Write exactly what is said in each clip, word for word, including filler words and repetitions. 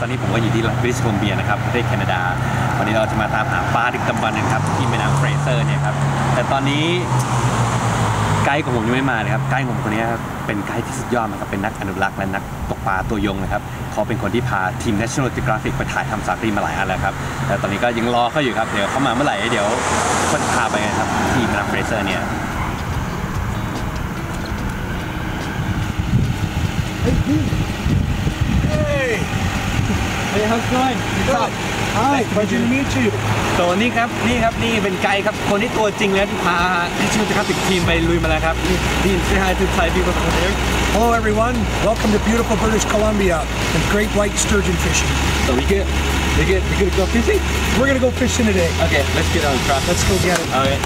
อนนี้ผมก็อยู่ที่รัฐบริติชโคลัมเบียนะครับประเทศแคนาดาวันนี้เราจะมาตามหาปลาดึกดำบรรพ์นะครับที่แม่น้ำเฟรเซอร์เนี่ยครับแต่ตอนนี้ไกด์ของผมยังไม่มาเลยครับไกด์ของผมคนนี้ครับเป็นไกด์ที่สุดยอดนะครับเป็นนักอนุรักษ์และนักตกปลาตัวยงนะครับเขาเป็นคนที่พาทีม National Geographic ไปถ่ายทำสารคดีมาหลายอันแล้วครับแต่ตอนนี้ก็ยังรอเขาอยู่ครับเดี๋ยวเขามาเมื่อไหร่เดี๋ยวเขาพาไปกันครับที่แม่น้ำเฟรเซอร์เนี่ยHey, how's it going? Good. Hi, pleasure to meet you. ตัวนี้ครับนี่ครับนี่เป็นไกด์ครับคนที่ตัวจริงแล้วที่พาที่ชื่อจะครับติดทีมไปลุยมาแล้วครับนี่ say hi to Thai people over there. Hello everyone, welcome to beautiful British Columbia and great white sturgeon fishing. So we get, we get, we gonna go fishing? We're gonna go fishing today. Okay, let's get on the truck. Let's go get it. Okay.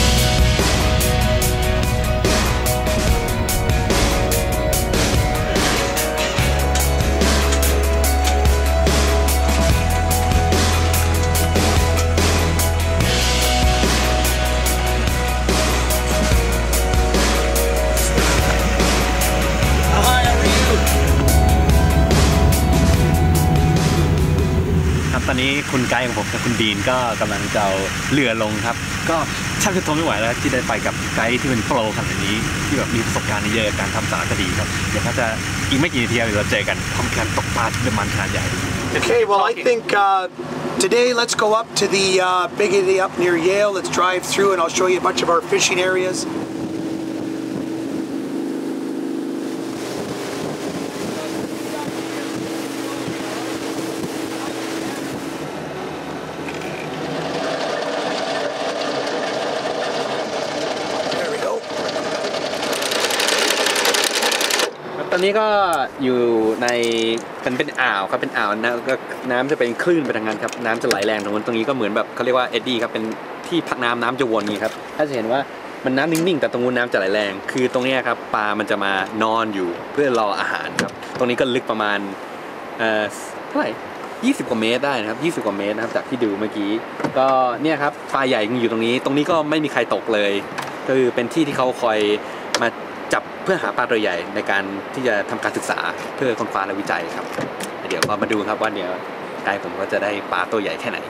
ตอนนี้คุณไกด์ของผมกับคุณดีนก็กำลังจะเอาเรือลงครับก็ช่างจะทนไม่ไหวแล้วที่ได้ไปกับไกด์ที่เป็นโปรขนาดนี้ที่แบบมีประสบการณ์เยอะการทำสารคดีครับเดี๋ยวเขาจะอีกไม่กี่นาทีเราเจอกันทำการตกปลาที่มันขนาดใหญ่ Okay, well I think uh, today let's go up to the uh, Biggity up near Yale. Let's drive through and I'll show you a bunch of our fishing areas. ตอนนี้ก็อยู่ในเป็นเป็นอ่าวครับเป็นอ่าวนะก็น้ำจะเป็นคลื่นไปทางนั้นครับน้ำจะไหลแรงตรงนั้นตรงนี้ก็เหมือนแบบเขาเรียกว่าเอ็ดดี้ครับเป็นที่พักน้ำน้ำจะวนนี้ครับถ้าจะเห็นว่ามันน้ำนิ่งๆแต่ตรงนู้นน้ำจะไหลแรงคือตรงนี้ครับปลามันจะมานอนอยู่เพื่อรออาหารครับตรงนี้ก็ลึกประมาณเอ่อเท่าไหร่ยี่สิบกว่าเมตรได้นะครับยี่สิบกว่าเมตรนะครับจากที่ดูเมื่อกี้ก็เนี่ยครับปลาใหญ่อยู่ตรงนี้ตรงนี้ก็ไม่มีใครตกเลยก็คือเป็นที่ที่เขาคอยมาจับเพื่อหาปลาตัวใหญ่ในการที่จะทำการศึกษาเพื่อค้นคว้าและวิจัยครับเดี๋ยวก็มาดูครับว่าเดี๋ยวไกด์ผมก็จะได้ปลาตัวใหญ่แค่ไหน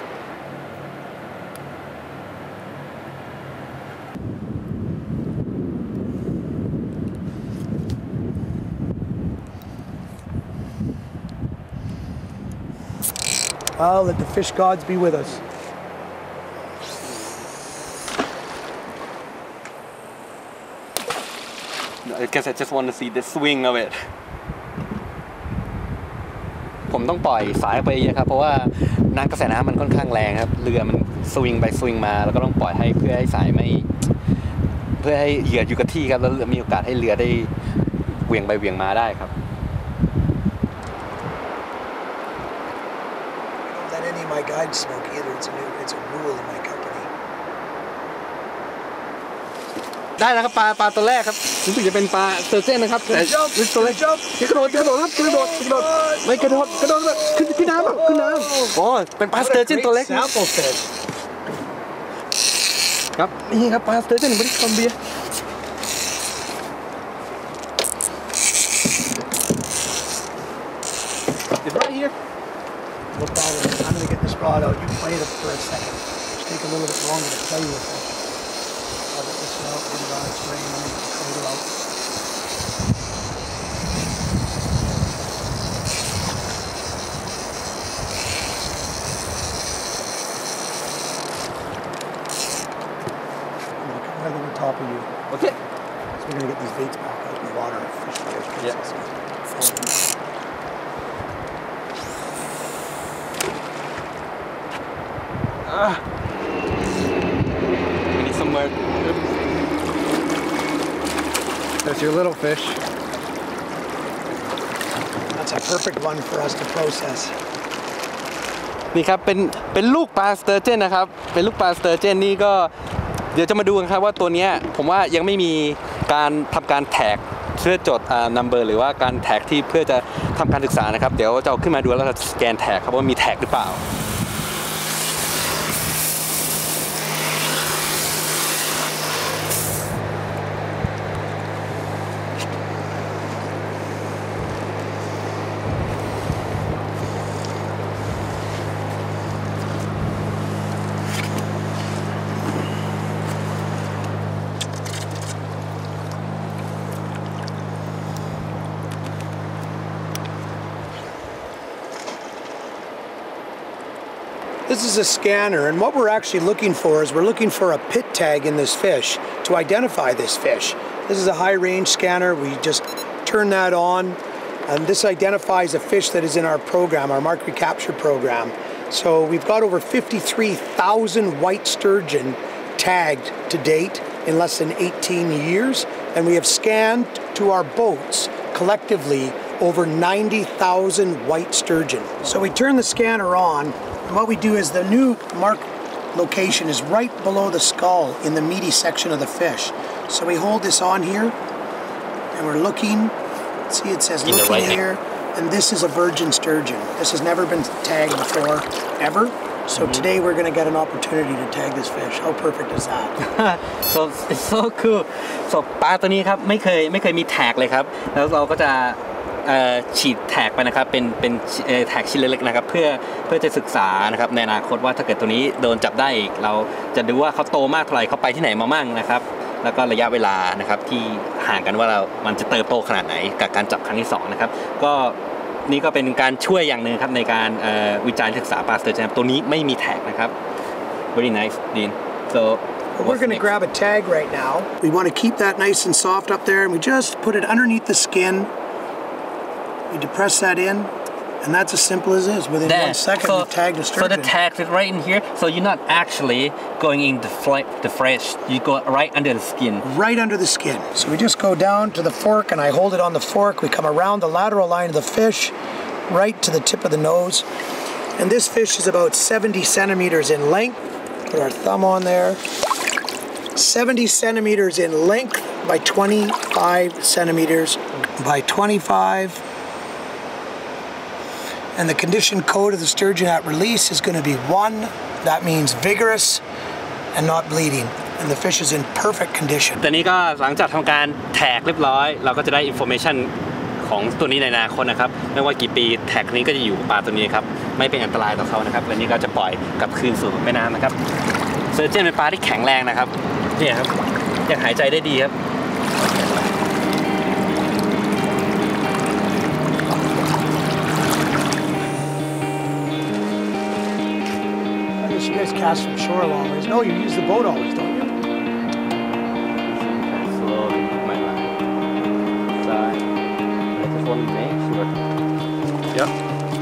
Well, let the fish gods be with us. I guess I just want to see the swing of it ผมต้องปล่อยสายไปเยอะครับเพราะว่าน้ำกระแสน้ำมันค่อนข้างแรงครับเรือมันสวิงไปสวิงมาแล้วก็ต้องปล่อยให้เพื่อให้สายไม่เพื่อให้เหยื่ออยู่กับที่ครับแล้วมีโอกาสให้เรือได้เหวี่ยงไปเหวี่ยงมาได้ครับ Don't let any of my guides smoke either. It's a new, it's a rule in my company. ได้แล้วครับปลาปลาตัวแรกครับรู้สึกจะเป็นปลาเซอร์เจนนะครับแต่ตัวเล็กกระโดดกระโดดครับกระโดดกระโดดไม่กระโดดกระโดดขึ้นขึ้นน้ำแบบขึ้นน้ำอ๋อเป็นปลาเซอร์เจนตัวเล็กครับนี่ครับปลาเซอร์เจนบริสคอมเบียIt's right here. No problem. I'm going to get this rod out. You play it for a second. Just take a little bit longer to play with it. I'll get this one out, get it on its way, and then cut it out. I'm going to come right over top of you. Okay. So we're going to get these baits back out in the water. Fish fires. Yeah. Ah. We need some more. There's your little fish. That's a perfect one for us to process. นี่ครับเป็นเป็นลูกปลาสเตอร์เจนนะครับเป็นลูกปลาสเตอร์เจนนี่ก็เดี๋ยวจะมาดูกันครับว่าตัวนี้ผมว่ายังไม่มีการทำการแท็กเพื่อจดอ่า number หรือว่าการแท็กที่เพื่อจะทำการศึกษานะครับเดี๋ยวจะเอาขึ้นมาดูแล้วเราจะสแกนแท็กครับว่ามีแท็กหรือเปล่า There This is a scanner, and what we're actually looking for is we're looking for a pit tag in this fish to identify this fish. This is a high-range scanner. We just turn that on, and this identifies a fish that is in our program, our mark recapture program. So we've got over fifty-three thousand white sturgeon tagged to date in less than eighteen years, and we have scanned to our boats collectively over ninety thousand white sturgeon. So we turn the scanner on, and what we do is the new mark location is right below the skull in the meaty section of the fish. So we hold this on here, and we're looking. See, it says looking right here, and this is a virgin sturgeon. This has never been tagged before, ever. So mm-hmm. today we're going to get an opportunity to tag this fish. How perfect is that? so it's so cool. So ปลาตัวนี้ครับไม่เคยไม่เคยมีแท็กเลยครับแล้วเราก็จะฉีดแท็กไปนะครับเป็นเป็นแท็กชิ้นเล็กๆนะครับเพื่อเพื่อจะศึกษานะครับในอนาคตว่าถ้าเกิดตัวนี้โดนจับได้อีกเราจะดูว่าเขาโตมากเท่าไหร่เขาไปที่ไหนมามั่งนะครับแล้วก็ระยะเวลานะครับที่ห่างกันว่าเรามันจะเติบโตขนาดไหนกับการจับครั้งที่สองนะครับก็นี่ก็เป็นการช่วยอย่างหนึ่งครับในการวิจัยศึกษาปลาสเตอร์เจนตัวนี้ไม่มีแท็กนะครับ very nice Dean so we're going to grab a tag right now. We want to keep that nice and soft up there, and we just put it underneath the skin. We depress that in, and that's as simple as this. Within there. one second, so, we tag the sturgeon. So the tag is right in here. So you're not actually going in the fl the flesh. You go right under the skin. Right under the skin. So we just go down to the fork, and I hold it on the fork. We come around the lateral line of the fish, right to the tip of the nose. And this fish is about seventy centimeters in length. Put our thumb on there. seventy centimeters in length by twenty-five centimeters by twenty-five. And the condition code of the sturgeon at release is going to be one. That means vigorous and not bleeding. And the fish is in perfect condition. ตอนนี้ก็หลังจากทำการแท็กเรียบร้อยเราก็จะได้ information ของตัวนี้ในอนาคตนะครับไม่ว่ากี่ปีแท็กนี้ก็จะอยู่กับปลาตัวนี้ครับไม่เป็นอันตรายต่อเขานะครับและนี้ก็จะปล่อยกลับคืนสู่แม่น้ำนะครับเซอร์เจนเป็นปลาที่แข็งแรงนะครับเนี่ยครับยังหายใจได้ดีครับ You guys cast from shore a long ways. No, you use the boat always, don't you? Slowly put my line side. I just want to make sure. Yep.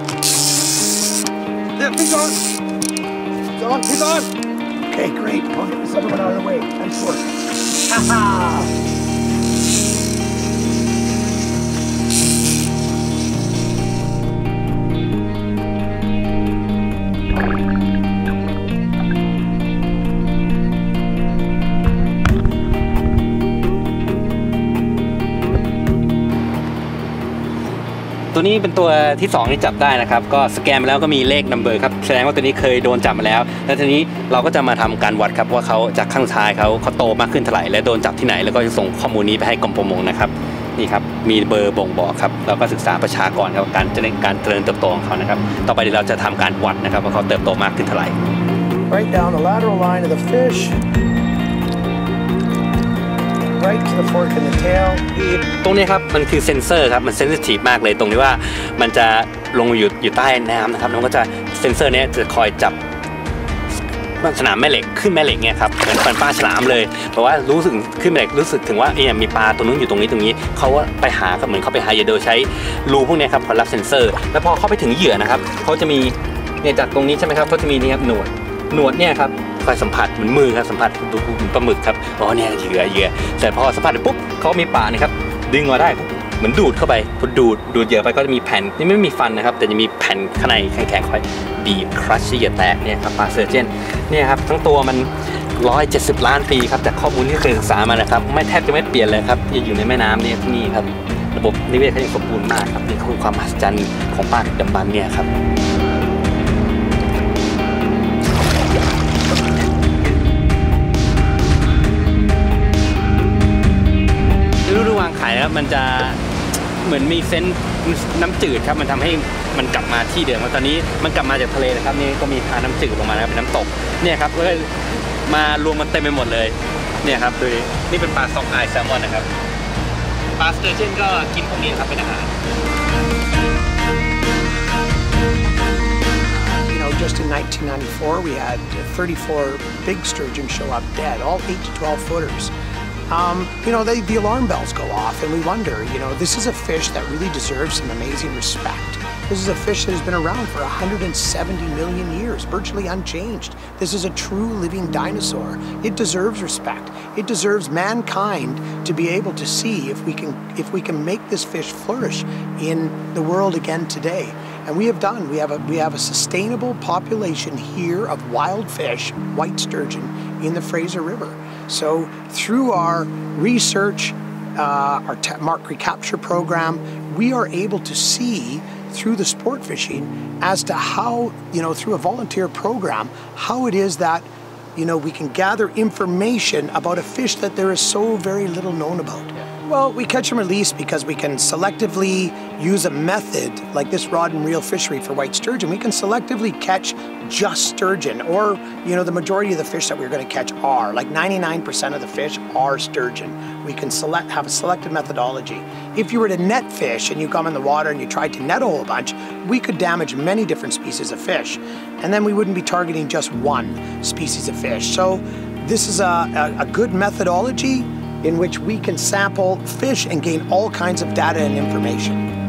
There, he's on. He's on. He's on. Okay, great. I'll get this other one out of the way. Nice work. Ha ha. ตัวนี้เป็นตัวที่สองที่จับได้นะครับก็สแกนมาแล้วก็มีเลขนัมเบอร์ครับแสดงว่าตัวนี้เคยโดนจับมาแล้วแล้วทีนี้เราก็จะมาทำการวัดครับว่าเขาจากข้างท้ายเขาเขาโตมากขึ้นเท่าไหร่และโดนจับที่ไหนแล้วก็จะส่งข้อมูลนี้ไปให้กรมประมงนะครับนี่ครับมีเบอร์บ่งบอกครับเราก็ศึกษาประชากรครับการเจริญการเจริญเติบโตของเขานะครับต่อไปเดี๋ยวเราจะทำการวัดนะครับว่าเขาเติบโตมากขึ้นเท่าไหร่ Right down the lateral line of the fish. Right to the fork in the tail. ตรงนี้ครับมันคือเซนเซอร์ครับมันเซนซิทีฟมากเลยตรงที่ว่ามันจะลงอยู่อยู่ใต้น้ำนะครับแล้วก็จะเซนเซอร์นี้จะคอยจับสนามแม่เหล็กขึ้นแม่เหล็กเนี่ยครับเหมือนปลาฉลามเลยเพราะว่ารู้สึกขึ้นแม่เหล็กรู้สึกถึงว่าเอ๊ะมีปลาตัวนู้นอยู่ตรงนี้ตรงนี้เขาว่าไปหาครับเหมือนเขาไปหาเหยื่อโดยใช้รูพวกนี้ครับคอยรับเซนเซอร์แล้วพอเข้าไปถึงเหยื่อนะครับเขาจะมีเนี่ยจากตรงนี้ใช่ไหมครับเขาจะมีนี่ครับหนวดหนวดเนี่ยครับคอยสัมผัสเหมือนมือครับสัมผัสดูปลาหมึกครับอ๋อเนี่ยเหยื่อเหยื่อแต่พอสัมผัสปุ๊บเขามีปลาเนี่ยครับดึงมาได้เหมือนดูดเข้าไปพอดูดดูดเหยื่อไปก็จะมีแผ่นนี่ไม่มีฟันนะครับแต่จะมีแผ่นข้างในแข็งๆคอยบีบครัชเหยื่อแตกเนี่ยครับปลาเซอร์เจนเนี่ยครับทั้งตัวมันหนึ่งร้อยเจ็ดสิบล้านปีครับจากข้อมูลที่เคยศึกษามานะครับไม่แทบจะไม่เปลี่ยนเลยครับอยู่ในแม่น้ำเนี่ยที่นี่ครับระบบนิเวศเขายังสมบูรณ์มากครับนี่คือความมหัศจรรย์ของปลาดึกดำบรรพ์เนี่ยครับฤดูวางไข่ครับมันจะเหมือนมีเซนส์น้ำจืดครับมันทำให้มันกลับมาที่เดิมตอนนี้มันกลับมาจากทะเลนะครับนี่ก็มีทานน้ำจืดลงมาแล้วเป็นน้ำตกเนี่ยครับก็มารวมมันเต็มไปหมดเลยเนี่ยครับดูนี่เป็นปลาซอกอายแซลมอนนะครับปลาสเตอร์เจนก็กินพวกนี้ครับเป็นอาหาร You know, just just in nineteen ninety-four, we had thirty-four big sturgeon show up dead, all eight to twelve footers. Um, you know, they, the alarm bells go off and we wonder, you know, this is a fish that really deserves some amazing respect. This is a fish that has been around for one hundred seventy million years, virtually unchanged. This is a true living dinosaur. It deserves respect. It deserves mankind to be able to see if we can, if we can make this fish flourish in the world again today. And we have done. We have a, we have a sustainable population here of wild fish, white sturgeon, in the Fraser River. So through our research, uh, our mark recapture program, we are able to see through the sport fishing as to how, you know, through a volunteer program, how it is that, you know, we can gather information about a fish that there is so very little known about. Well, we catch and release because we can selectively use a method like this rod and reel fishery for white sturgeon. We can selectively catch just sturgeon, or, you know, the majority of the fish that we're going to catch are, like ninety-nine percent of the fish are sturgeon. We can select, have a selected methodology. If you were to net fish and you come in the water and you tried to net a whole bunch, we could damage many different species of fish. And then we wouldn't be targeting just one species of fish. So this is a, a, a good methodology in which we can sample fish and gain all kinds of data and information.